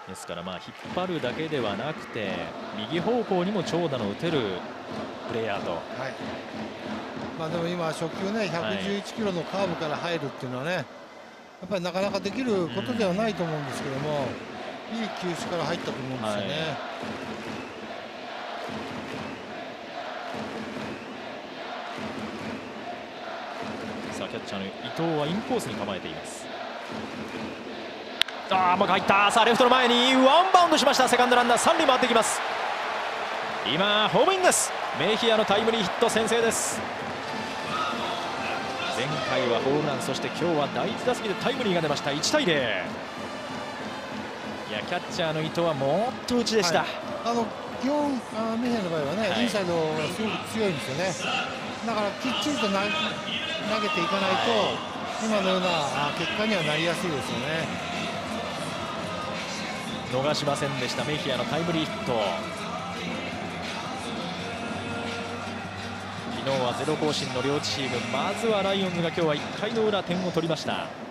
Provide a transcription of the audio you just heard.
ですから引っ張るだけではなくて右方向にも長打の打てるプレーヤーと。 でも今、初球ね、111キロのカーブから入るっていうのはね、やっぱりなかなかできることではないと思うんですけども、いい球種から入ったと思うんですよね。 さあキャッチャーの伊藤はインコースに構えています。甘く入った。さあレフトの前にワンバウンドしました。セカンドランナー三塁回ってきます。今ホームインです。メヒアのタイムリーヒット、先制です。前回はホームラン、そして今日は第1打席でタイムリーが出ました。1対0。いやキャッチャーの伊藤はもっと内でした。 基本メヒアの場合はね、インサイドがすごく強いんですよね。だからきっちりと投げていかないと今のような結果にはなりやすいですよね。 逃しませんでしたメヒアのタイムリーヒット。昨日はゼロ更新の両チーム、まずはライオンズが今日は1回の裏点を取りました。